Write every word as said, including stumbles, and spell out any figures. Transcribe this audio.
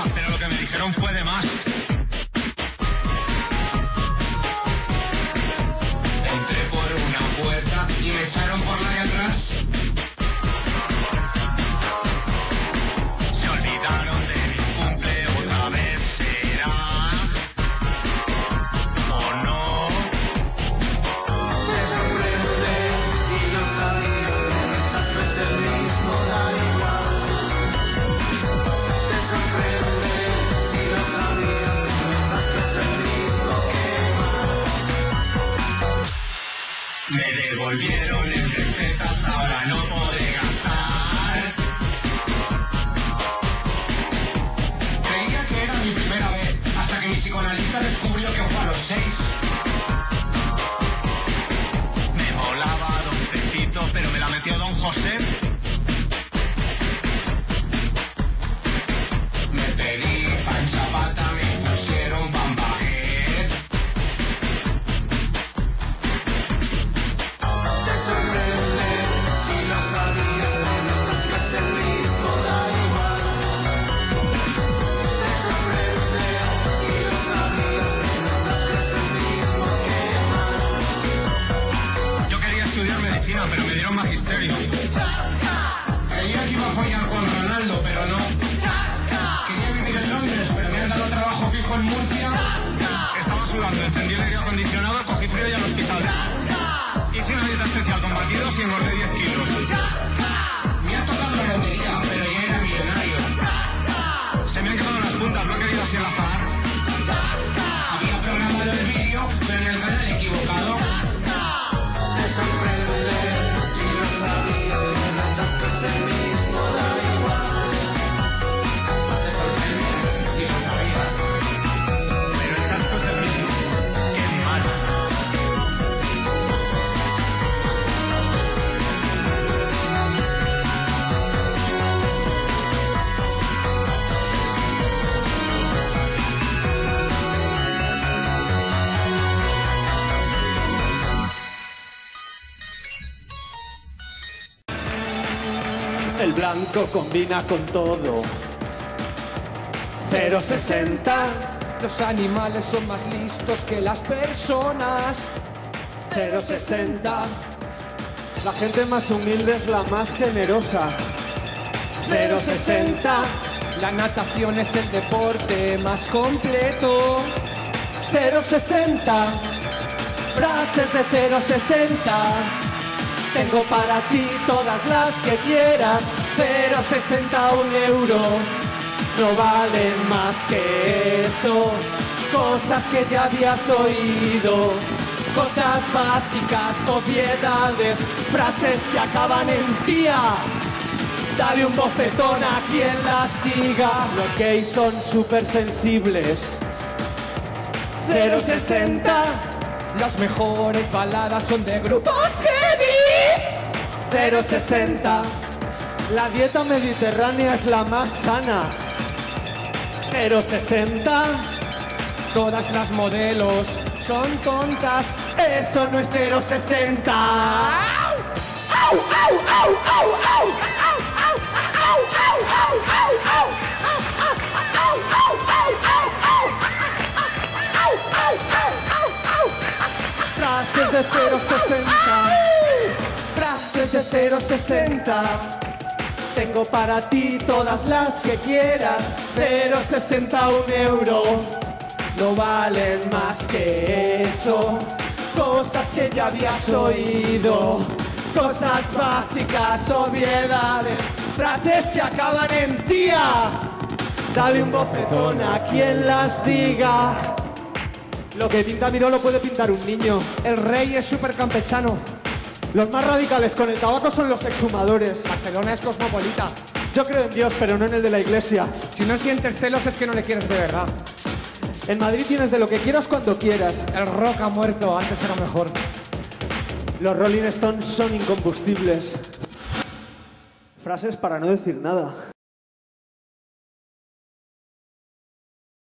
pero lo que me dijeron fue de más. Entré por una puerta y me echaron por la de atrás. Se olvidaron de mi cumple, otra vez será. ¿O no? Te sorprende y lo sabías, muchas veces el mismo da igual. Te sorprende si lo sabías, muchas veces el mismo que mal. Me devolvieron en pesetas, ahora no podré gastar. Creía que era mi primera vez, hasta que mi psicoanalista descubrió que fue a los seis. Me molaba Don Pepito, pero me la metió Don José. Me pedí pan chapata, me pusieron pan baguette. Te sorprende si lo sabías, muchas veces el mismo da igual. Te sorprende si lo sabías, muchas veces el mismo que mal. Yo quería estudiar medicina, pero me dieron magisterio. Creía que iba a follar con Ronaldo, pero no. Quería vivir en Londres, pero me han dado trabajo fijo en Murcia. Estaba sudando, encendí el aire acondicionado, cogí frío y al hospital. Hice una dieta especial con batidos y engordé diez kilos. Me ha tocado la lotería, pero ya era millonario. Se me han quedado las puntas, no he querido así al azar. Había programado el vídeo, pero en el canal equivocado. Te sorprende si lo sabías, muchas veces el mismo da igual. Te sorprende si lo sabías, pero el chasco es el mismo. ¡Qué malo! El blanco combina con todo. Cero sesenta. Los animales son más listos que las personas. Cero sesenta. La gente más humilde es la más generosa. Cero sesenta. La natación es el deporte más completo. Cero sesenta. Frases de cero sesenta. Tengo para ti todas las que quieras. Cero sesenta, un euro. No valen más que eso. Cosas que ya habías oído. Cosas básicas, obviedades. Frases que acaban en tía. Dale un bofetón a quien las diga. Los gays son súper sensibles. Cero sesenta. Las mejores baladas son de grupos heavy. Cero sesenta. La dieta mediterránea es la más sana. Cero sesenta. Todas las modelos son tontas. Eso no es cero sesenta. ¡Au! ¡Au, au, au, au, au! Frases de cero sesenta. Frases de cero sesenta. Tengo para ti todas las que quieras. Cero sesenta, un euro. No valen más que eso. Cosas que ya habías oído. Cosas básicas, obviedades. Frases que acaban en tía. Dale un bofetón a quien las diga. Lo que pinta Miró lo puede pintar un niño. El rey es súper campechano. Los más radicales con el tabaco son los exhumadores. Barcelona es cosmopolita. Yo creo en Dios, pero no en el de la iglesia. Si no sientes celos es que no le quieres de verdad. En Madrid tienes de lo que quieras cuando quieras. El rock ha muerto, antes era mejor. Los Rolling Stones son incombustibles. Frases para no decir nada.